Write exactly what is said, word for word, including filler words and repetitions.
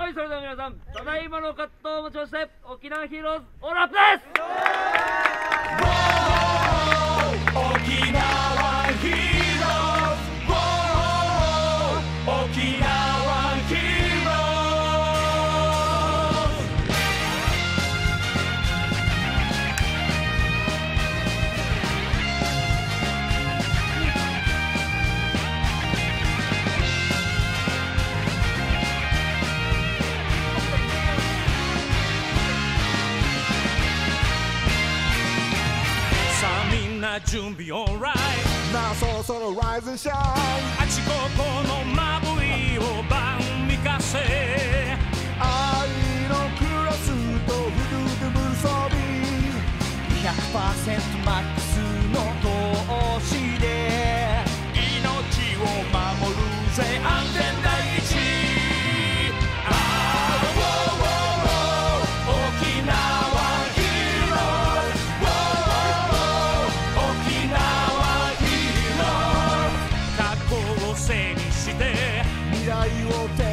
はい、それでは皆さん、ただいまのカットをもちまして沖縄ヒーローズオールアップです。 沖縄ヒーローズ、沖縄ヒーローズ。さあみんな準備オーライ。 なあそろそろ Rise and Shine。 あちここのまぶいを晩御かせ。 愛のクラスとフルで無装備ひゃくパーセント マックスの投資で命を守るぜ安全第一。あーウォーウォーウォー沖縄ヒーローズ、ウォーウォーウォー沖縄ヒーローズ。過去を背にして未来を手